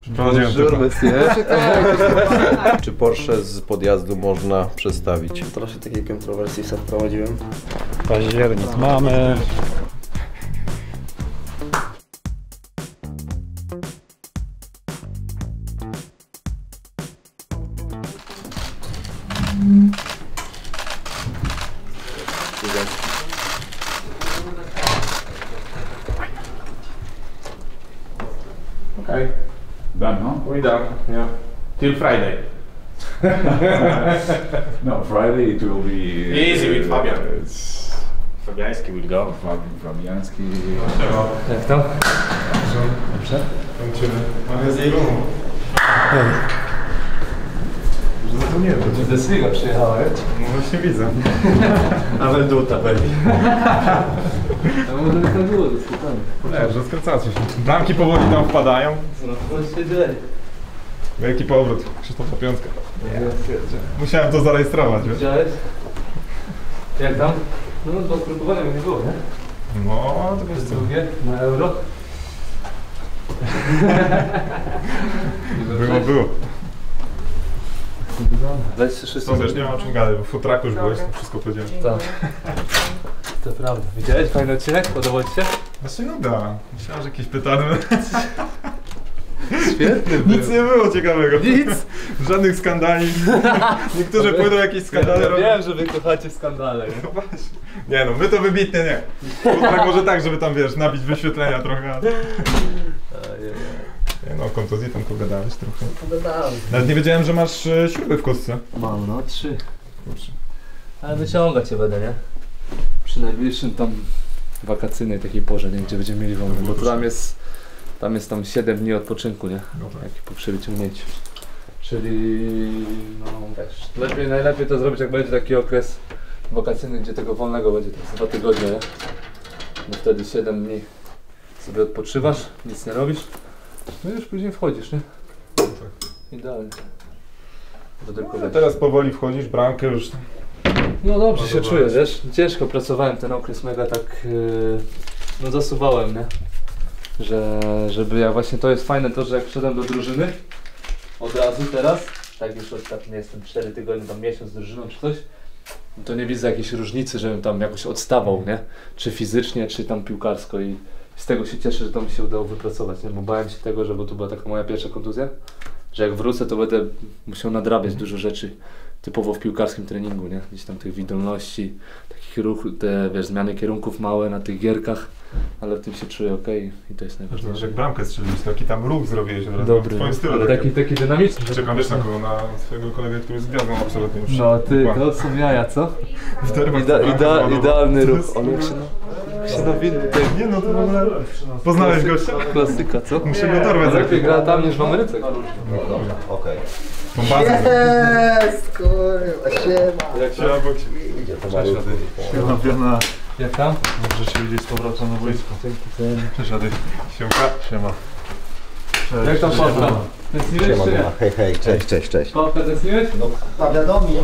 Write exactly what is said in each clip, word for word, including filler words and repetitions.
Czy Porsche z podjazdu można przestawić? Troszkę takiej kontrowersji sam wprowadziłem. Październik mamy. Okay. Done, huh? We done, yeah. Till Friday. No, Friday it will be... Easy with Fabian. Uh, it's Fabiański will go. Fabi- Fabiański... Jak tam? Dobrze? Kończymy. Magazynu. Że zapomniałem. Bundesliga przyjechałeś? No właśnie widzę. Ale duta będzie. A może by tak było, spokojnie. Nie, że skracacie się. Bramki powoli tam wpadają. Co się dzieje? Wielki powrót. Krzysztofa Piątka. Musiałem to zarejestrować, wiesz? Widziałeś? Jak tam? No do spróbowania nie było, nie? No, to wiesz co. Drugie na euro. Było, było. Weź się wszyscy. To wiesz, nie mam o czym gadać, bo w futraku już byłeś, to wszystko powiedziałem. Tak. To prawda. Widziałeś fajny odcinek? Podobał ci się? Właśnie no da. Myślałem, że jakieś pytanie. Świetny był. Nic nie było ciekawego. Nic? Żadnych skandali. Niektórzy pójdą jakieś skandale Ja robić. wiem, że wy kochacie skandale, nie? No właśnie. Nie no, my to wybitnie nie. Tak może tak, żeby tam wiesz, nabić wyświetlenia trochę. ale- Nie no, o kontuzji tam pogadałeś trochę. Pogadałem. Nawet nie wiedziałem, że masz e, śruby w kostce. Mam, no trzy. Kurczę. Ale wyciągać się będę, nie? Przy najbliższym tam wakacyjnej takiej porze, nie? Gdzie będziemy mieli wolne, bo to tam jest tam jest tam siedem dni odpoczynku, nie? No tak. Jak po przewyciągnięciu. Czyli no też. Lepiej, najlepiej to zrobić, jak będzie taki okres wakacyjny, gdzie tego wolnego będzie to jest dwa tygodnie, nie? No wtedy siedem dni sobie odpoczywasz, nic nie robisz, no i już później wchodzisz, nie? No tak. Idealnie. To tylko No, teraz powoli wchodzisz, bramkę już. No dobrze się Podoba czuję, ci. wiesz? Ciężko pracowałem ten okres, mega tak yy, no zasuwałem, nie? Że, żeby ja właśnie to jest fajne to, że jak wszedłem do drużyny od razu teraz, tak już ostatnio jestem cztery tygodnie, tam miesiąc z drużyną czy coś, to nie widzę jakiejś różnicy, żebym tam jakoś odstawał, nie? Czy fizycznie, czy tam piłkarsko i z tego się cieszę, że to mi się udało wypracować, nie? Bo bałem się tego, że bo to była taka moja pierwsza kontuzja, że jak wrócę, to będę musiał nadrabiać dużo rzeczy typowo w piłkarskim treningu, nie? Gdzieś tam tych wydolności, takich ruchów, te wiesz, zmiany kierunków małe na tych gierkach, ale w tym się czuję ok i to jest Że najważniejsze. jak bramkę strzeliłeś, taki tam ruch zrobiłeś od razu. Dobry, W twoim stylu. ale takim. taki, taki dynamiczny. Czekam wiesz na kogo, na swojego kolegę, który jest gwiazdą absolutnie już. No ty, Dokładnie. to są jaja, co? W torbach Ida, bramkę ida, zładował. idealny To ruch. jest- On jak się, na, jak się nawinął, to Nie no, to w ogóle... Poznałeś gościa? klasyka, co? Muszę go dorwać za Lepiej chwilę. gra tam niż w Ameryce. Okej. Tą bazę. Jest, kurwa, siema. Jak się Ja obok Idzie to mały. Siema, Piona. Jak tam? Dobrze się widzieć z powrotem na boisku. Cześć, Ady. Siemka. Siema. Jak tam Pawka? Tęskniłeś Siema, czy nie? Guma. Hej, hej, cześć, cześć, cześć. Pawka tęskniłeś? No, powiadomik.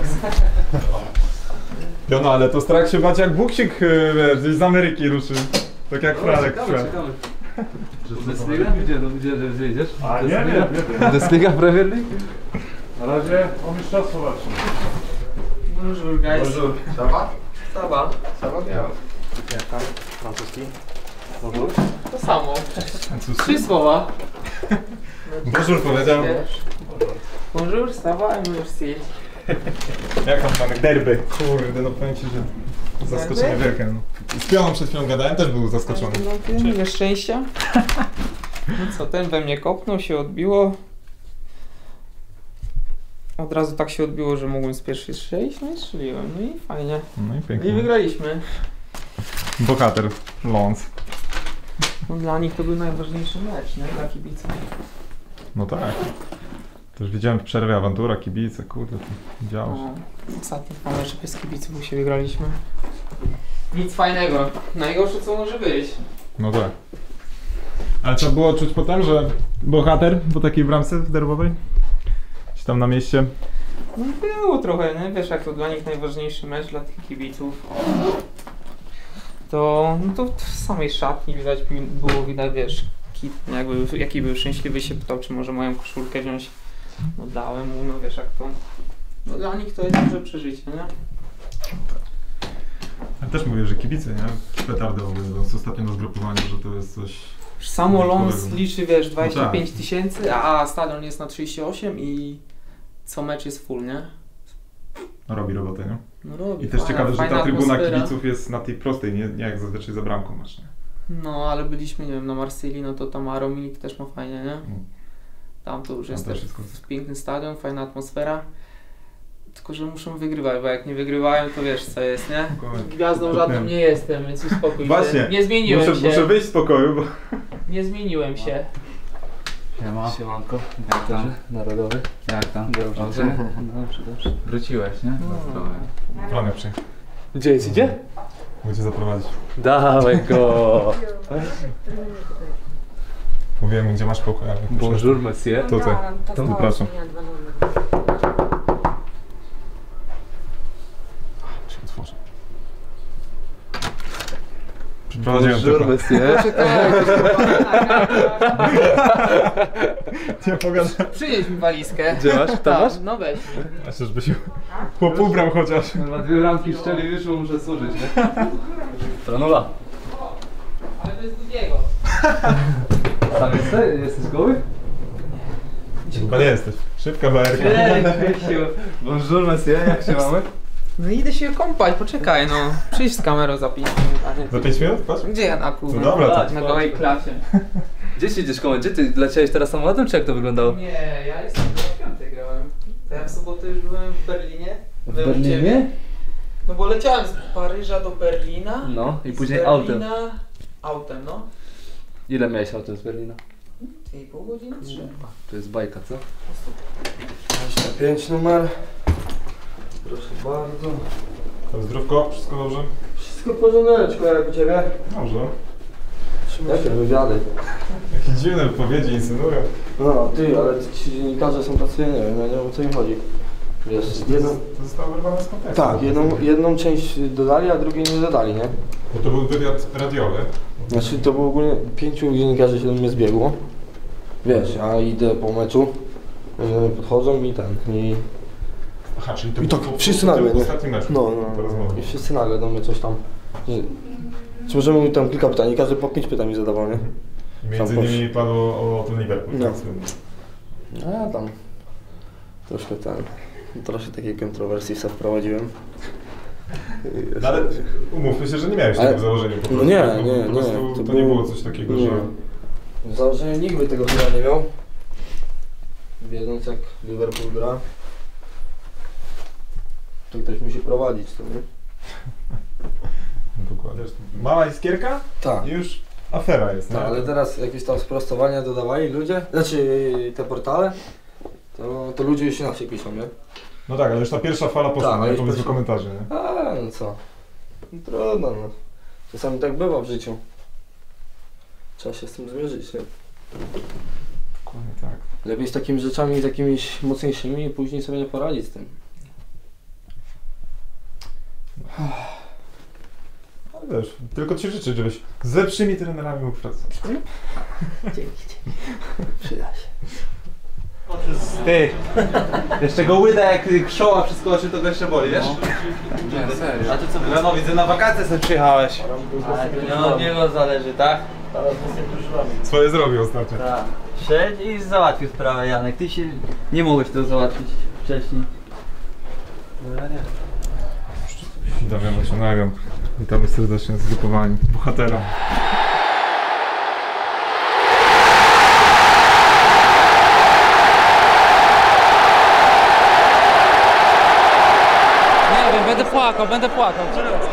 Piona, ale to strach się bać jak buksik, e, wiesz, gdzieś z Ameryki ruszy. Tak jak Franek Ciekawe, wszedł. ciekawe. Bundesliga? Gdzie, no, gdzie, gdzie idziesz? A nie, nie, nie. Bundesliga, Premier League? Na razie o mistrzostwo walczymy. Bonjour guys. Bonjour. Ça va? Ça va. Sama miał. Jak tam? Francuski? Bonjour. To samo. Francuski? Trzy słowa. Bonjour powiedział. Bonjour, ça va et merci. Jak tam Franek? Derby. Kurde, no powiem ci, że zaskoczenie wielkie. No. Z Pioną przed chwilą gadałem, też był zaskoczony. No ty, ile szczęścia. No co, ten we mnie kopnął, się odbiło. Od razu tak się odbiło, że mogłem z pierwszej strzelić, no i strzeliłem. No i fajnie. No i I pięknie. wygraliśmy. Bohater. Lons. No, dla nich to był najważniejszy mecz, nie? Dla kibiców. No tak. Też widziałem w przerwie awantura, kibice, kurde, to działo się. No, ostatnie dwa mecze bez kibiców, bo się wygraliśmy. Nic fajnego. Najgorsze co może być. No tak. Ale trzeba było czuć potem, że bohater po takiej bramce derbowej? Czy tam na mieście? No było trochę, nie? Wiesz, jak to dla nich najważniejszy mecz, dla tych kibiców. To, no to w samej szatni widać, było widać, wiesz, hit. Jakby, jaki był szczęśliwy, się pytał, czy może moją koszulkę wziąć. No dałem mu, no wiesz jak to. No dla nich to jest duże przeżycie, nie? Ja też mówię, że kibice, nie? Petardy w ogóle, no, ostatnio na zgrupowaniu, że to jest coś... Samo Lons wyjątkowego. liczy, wiesz, dwadzieścia pięć No tak. tysięcy, a stadion jest na trzydzieści osiem i co mecz jest full, nie? Robi robotę, nie? No robi, I też fajna- ciekawe, że fajna ta trybuna atmosfera. kibiców jest na tej prostej, nie, nie jak zazwyczaj za bramką masz, nie? No, ale byliśmy, nie wiem, na Marsylii, no to tam Aerominik też ma fajnie, nie? Mm. Tam to już Tam jest też też jest koncert. piękny stadion, fajna atmosfera. Tylko, że muszą wygrywać, bo jak nie wygrywają, to wiesz co jest, nie? Spokojnie. Gwiazdą żadną nie jestem, więc uspokój Właśnie. się. Nie zmieniłem Muszę, się. muszę wyjść z pokoju, bo... Nie zmieniłem się. Siema. Siemanko. Jak tam? Narodowy? Jak tam? Dobrze. Dobrze? Dobrze, dobrze. Wróciłeś, nie? No. Planek przyjechał. Gdzie jest, idzie? Mogę zaprowadzić. Dawaj go! Mówiłem mu, gdzie masz pokój, ale... Bonjour, monsieur. Tutaj. To Zapraszam. Się otworzę. Przeprowadziłem tylko. monsieur. Nie pogadam. Przynieś mi walizkę. Gdzie masz? Tam Tak, masz? no weź. A czyżby się popubrał chociaż. Chyba dwie ramki szczeli wyszło, muszę służyć, nie? Franula. Ale to jest drugiego. Tam jesteś? Jesteś goły? Chyba nie jesteś. Szybka bajerka. Bonjour, monsieur, jak się mamy? No idę się kąpać, poczekaj no. Przyjdź z kamerą za pięć minut. a nie Za ty. pięć minut? Patrz. Gdzie ja na kurwa? No dobra, to- Na gołej klasie. Gdzie siedzisz koło? Gdzie ty leciałeś teraz samolotem, czy jak to wyglądało? Nie, ja jestem do piątej grałem. To ja w sobotę już byłem w Berlinie. W Byłem u Berlinie? ciebie. No bo leciałem z Paryża do Berlina. No, i z później autem. Berlina autem, no. Ile miałeś autem z Berlina? dwie i pół godziny? trzy. To jest bajka, co? dwadzieścia pięć numer. Proszę bardzo. Tam zdrówko, wszystko dobrze? Wszystko w porządku, jak u ciebie? Dobrze. Jakie wywiady? Jakie dziwne wypowiedzi insynują. No ty, ale ci dziennikarze są tacy, nie wiem, ja nie wiem o co im chodzi. Wiesz, jedną... To zostało wyrwane z kontekstu. Tak, jedną, jedną część dodali, a drugiej nie dodali, nie? Bo to był wywiad radiowy. Znaczy to było ogólnie pięciu dziennikarzy się do mnie zbiegło. Wiesz, ja idę po meczu, yy, podchodzą i ten, i... Aha, czyli to I tak, było wszyscy po, po, nagle, po nie? ostatnim meczu. No, Ta no, rozmowa. i wszyscy nagle do mnie coś tam... Że, czy możemy mi tam kilka pytań, i każdy po pięć pytań mi zadawał, nie? I między Tam innymi padło o ten Liverpool. No. tak, słynny. No ja tam troszkę ten... Troszkę takiej kontrowersji sobie wprowadziłem. No, ale umówmy się, że nie miałeś Ale- tego w założeniu po No prostu. nie, Po- nie, po nie. prostu To to nie było- było coś takiego, Nie. że... W założeniu nikt by tego chyba nie miał. Wiedząc jak Liverpool gra, to ktoś musi prowadzić to, nie? No, dokładnie. Mała iskierka Tak. i już afera jest. Tak, nie? ale teraz jakieś tam sprostowania dodawali ludzie, znaczy te portale, to, to ludzie już inaczej piszą, nie? No tak, ale już ta pierwsza fala poszła, Tak, nie? już Powiedzmy poszła. komentarzy, nie? A no co? No, trudno, no. Czasami tak bywa w życiu. Trzeba się z tym zmierzyć, nie? Dokładnie tak. Lepiej z takimi rzeczami, z jakimiś mocniejszymi i później sobie nie poradzić z tym. Ale wiesz, tylko ci życzę, żebyś z lepszymi trenerami mógł pracować. Dzięki, dzięki. Przyda się. Ty, jeszcze go łyda jak krzoła przeskoczy, to go jeszcze boli, wiesz? Nie, serio. A ty co? No widzę, na wakacje sobie przyjechałeś. No od niego zależy, tak? Swoje zrobił ostatnio. Tak. Szedł i załatwił sprawę, Janek. Ty się nie mogłeś tego załatwić wcześniej. Damian Macianagam. Witamy serdecznie z zgrupowaniem bohatera. Nie wiem, będę płakał, będę płakał.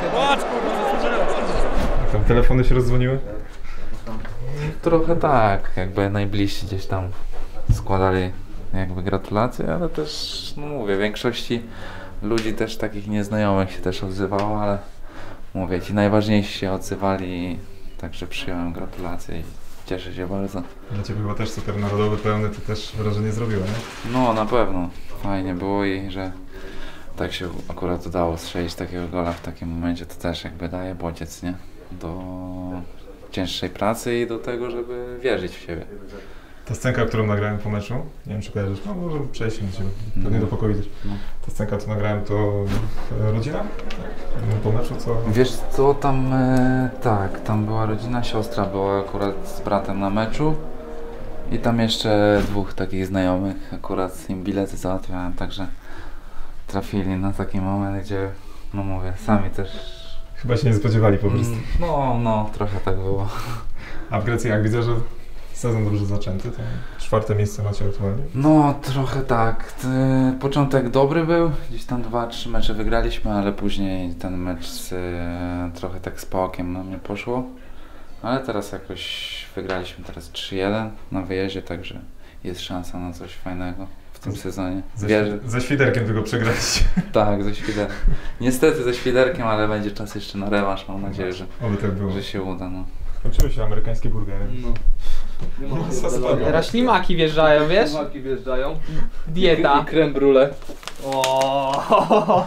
Tam telefony się rozdzwoniły? Trochę tak, jakby najbliżsi gdzieś tam składali jakby gratulacje, ale też, no mówię, większości ludzi też takich nieznajomych się też odzywało, ale mówię, ci najważniejsi się odzywali, także przyjąłem gratulacje i cieszę się bardzo. Dla Ciebie chyba też super narodowy pełny, to też wrażenie zrobiło, nie? No na pewno, fajnie było i że tak się akurat udało strzelić takiego gola w takim momencie, to też jakby daje bodziec, nie? Do cięższej pracy i do tego, żeby wierzyć w siebie. Ta scenka, którą nagrałem po meczu, nie wiem czy kojarzysz, no możemy przejść na ciebie, pewnie do pokoju też. No. Ta scenka, co nagrałem, to e, rodzina? Tak. Po meczu co? Wiesz co, tam e, tak, tam była rodzina, siostra była akurat z bratem na meczu i tam jeszcze dwóch takich znajomych, akurat im bilety załatwiałem, także trafili na taki moment, gdzie, no mówię, sami też... Chyba się nie spodziewali po prostu. Mm, no, no, trochę tak było. A w Grecji, jak widzę, że sezon dobrze zaczęty, to czwarte miejsce macie aktualnie? No, trochę tak. Ty, początek dobry był, gdzieś tam dwa, trzy mecze wygraliśmy, ale później ten mecz z, e, trochę tak z pałkiem na mnie poszło. Ale teraz jakoś wygraliśmy teraz trzy jeden na wyjeździe, także jest szansa na coś fajnego w tym sezonie. Ze, Wierzę. ze Świderkiem tylko przegraliście. Tak, ze Świderkiem. Niestety ze Świderkiem, ale będzie czas jeszcze na rewanż, mam nadzieję, że, Oby tak było. że się uda. No. Kończyły się amerykańskie burgery. No. Masa spadła. Teraz ślimaki wjeżdżają, wiesz? Ślimaki wjeżdżają. Dieta. I creme brulee. O.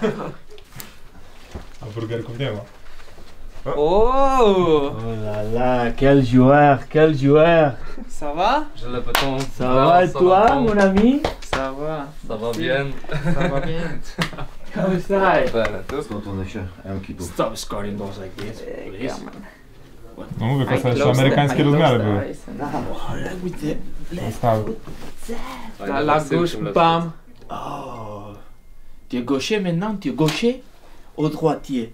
A burgerków nie ma. O. Oh là là, quel joueur, quel joueur. Ça va? Je le béton. Ça va et toi, mon ami? Ça va. Ça va bien. Ça va bien. Come stai? Bene, tu? Stop scoring goals like this, please. No mówię, Kosta, jeszcze amerykańskie rozmiary były. With the Zostały. La, la gauche, bam. Oh. Tu es gaucher maintenant, tu es gaucher ou droitier?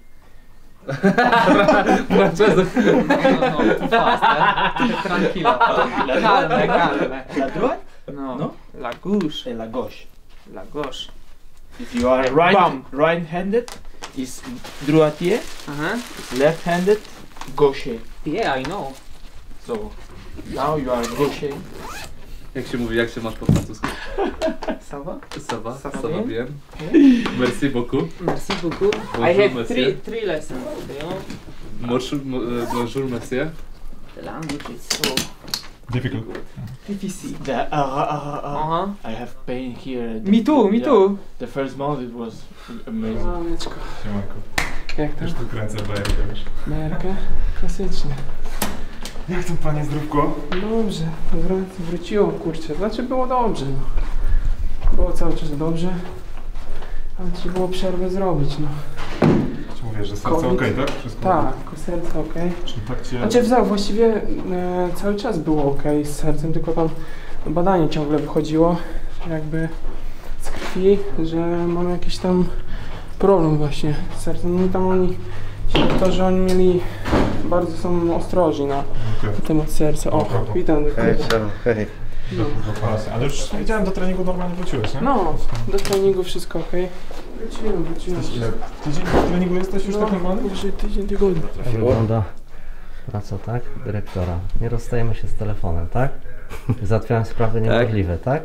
Francese. No, no, no, too fast, eh? Tranquillo. Calme, calme. La droite? No. No? La gauche. Et la gauche. La gauche. If you are right, Bam. right-handed, is droitier. Aha. If left-handed, gaucher. Yeah, I know. So now you are gaucher. Jak się mówi, jak się masz po francusku? Ça va? Ça va, Ça va ça va bien. bien. Merci beaucoup. Merci beaucoup. Bonjour, I have monsieur. three, three lessons, you know? Bonjour, mo- bonjour monsieur. The language is so Difficult. difficult. The, uh, uh, uh, Uh-huh. I have pain here. Me too, me Yeah. too. The first month it was amazing. Mamieczko, Siemanko. jak tam? Też tu kręcę bajerkę już. Merkę? Klasycznie. Jak tam panie zdrówko? Dobrze, wró- wróciło, kurczę. Znaczy było dobrze, no. Było cały czas dobrze. Ale trzeba było przerwę zrobić, no. Czy mówię, że serce Covid. okej, tak? Wszystko? Tak, serce okej. Czyli tak cię... Znaczy w- właściwie e, cały czas było okej z sercem, tylko tam badanie ciągle wychodziło, że jakby z krwi, że mam jakiś tam problem właśnie z sercem. No i tam oni, ci doktorzy, oni mieli, bardzo są ostrożni na Okej. temat serca. O, Dobra. witam doktorze. hej. No. Ale już widziałem, do treningu normalnie wróciłeś, nie? no, do treningu wszystko okej. Wróciłem, wróciłem. Jesteś ile? Tydzień po treningu jesteś już No, tak normalnie? powyżej tydzień, tygodni. Tak wygląda praca, tak? Dyrektora. Nie rozstajemy się z telefonem, tak? Załatwiałem sprawy niemożliwe, tak?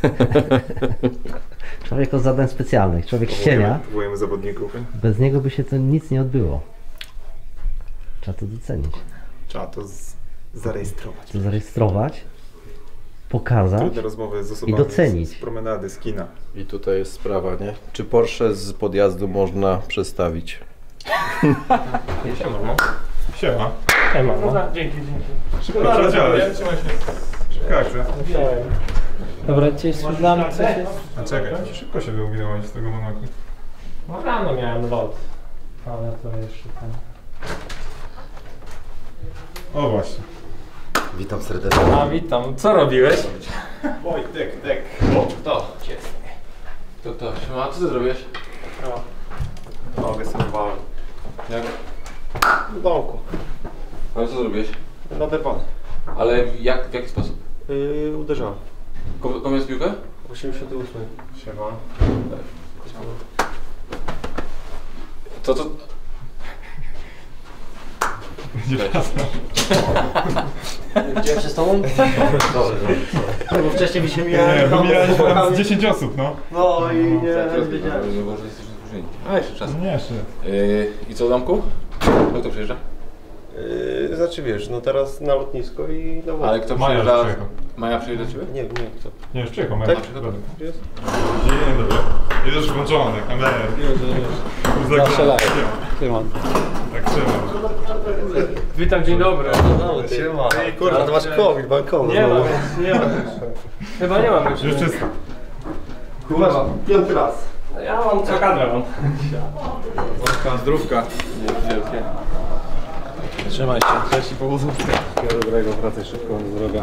Człowiek od zadań specjalnych, człowiek z cienia. Próbujemy zawodników. Bez niego by się to nic nie odbyło. Trzeba to docenić. Trzeba to z- zarejestrować. To zarejestrować, pokazać. Trudne rozmowy z osobami I docenić. Z, z promenady, z kina. I tutaj jest sprawa, nie? Czy Porsche z podjazdu można przestawić? Siema. Siema. Siema, dobra, dzięki, dzięki. Szybko przeleciałeś. Szybka akcja. Dobra, dzisiaj sprzedamy coś jest. A czekaj, szybko się wyłowinąłeś z tego Monaku. No rano miałem lot, ale to jeszcze ten... O właśnie. Witam serdecznie. A witam, co robiłeś? Wojtek, tek. To, To to, siema, co ty zrobiłeś? Nogę surwałem. Jak? W domku. Ale co zrobiłeś? Na dywan. Ale jak, w jaki sposób? Yy, uderzałem. Komu komu jest piłkę? osiemdziesiąt osiem. Siema. To co? Będzie jasno. Widziałem się z tobą? No bo wcześniej mi się Nie, mijałem. wymieraliśmy tam z dziesięć osób, no. No i nie Teraz wiedziałem. może jesteśmy spóźnieni. A jeszcze czas. Nie, jeszcze. Yy, I co, Damku? Kto to przyjeżdża? Yy, znaczy wiesz, no teraz na lotnisko i na wodę. Ale kto Maja przyjeżdża? przyjechał. Maja przyjeżdża do ciebie? Nie, nie, kto? Nie, już przyjechał, Tak? Maja. Jest? Dzień dobry. Jest już włączony, kamerę. Zawsze Tak, Witam, dzień dobry. No, siema. Kurwa, to masz COVID, bankowy. Nie mam, nie mam. Chyba nie mam już. Już czysto. Kurwa, piąty raz. Ja mam co kadrę mam. Zdrówka. Trzymaj się, cześć i powodzenia. Wszystkiego dobrego, wracaj szybko, zdrowia.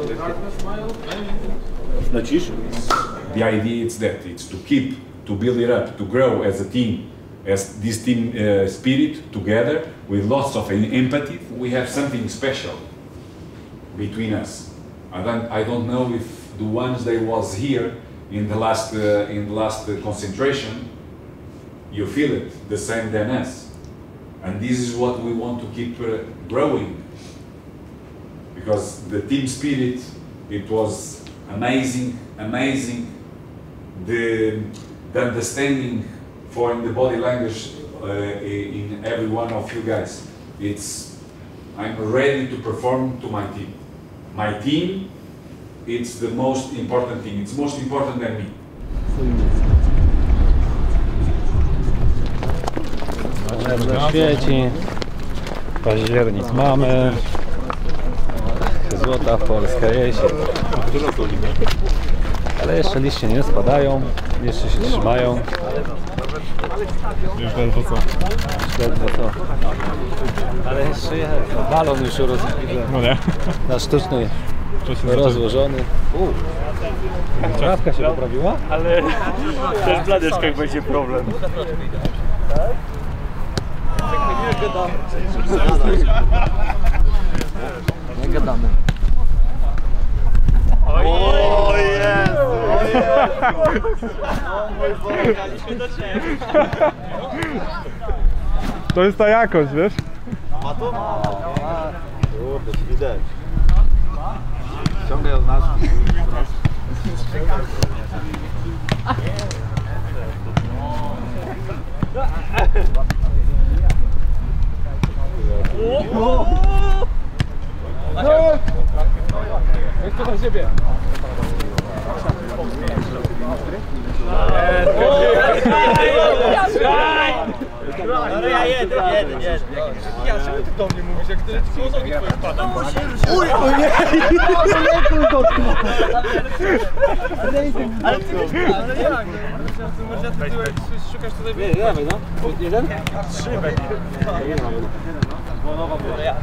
Lecisz? The idea is that it's to keep, to build it up, to grow as a team, as this team uh, spirit together with lots of empathy. We have something special between us. I don't, I don't know if the ones that was here in the last uh, in the last uh, concentration, you feel it the same than us, and this is what we want to keep uh, growing, because the team spirit, it was amazing, amazing. The, the understanding for in the body language uh, in every one of you guys. It's, I'm ready to perform to my team. My team, it's the most important thing. It's most important than me. Świeci. Październik mamy. Złota polska jesień. Ale jeszcze liście nie spadają, jeszcze się trzymają. Już ledwo co. Ledwo co. Ale jeszcze jest. Balon już roz... No nie. Na sztuczny rozłożony. Trawka się poprawiła? Ale też w bladeczkach będzie problem. Nie gadamy. O Jezu! To jest ta jakość, wiesz? Ma to? Kurde, widać. Ciągle od nas. Jak to na siebie? No ja jeden, jeden, jeden. Ja, czemu ty do mnie mówisz, jak tyle ci nogi twoje wpadam? Uj, o nie! Ale ty nie ale jak? Może ty tyłek szukasz tutaj... Nie, dawaj no. Jeden? Trzy będzie. Jeden mamy. Dzwonowa była. Ja.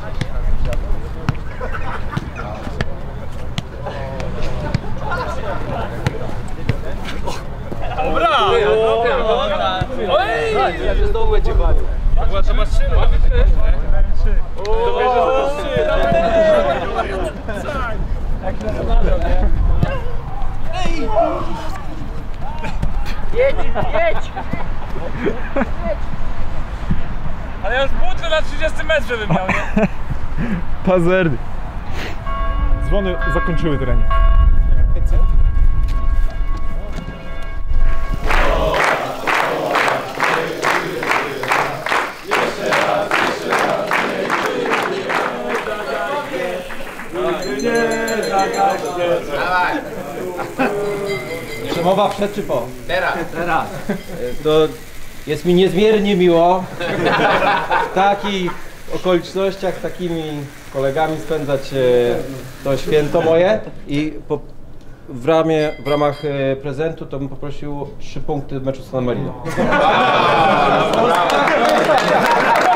Dobra! Oj! Ja się z dołu będzie bawił. Była to maszyna. To wiesz, że to trzy. Jak się zamawiał, nie? Ej! Jedź, jedź! Ale ja już butlę na trzydziestym metrze bym miał, nie? Pazerny. Dzwony zakończyły trening. Przemowa przed czy po? Teraz. Teraz. To jest mi niezmiernie miło w takich okolicznościach, z takimi kolegami spędzać to święto moje i po, w, ramie, w ramach prezentu to bym poprosił trzy punkty meczu z San Marino.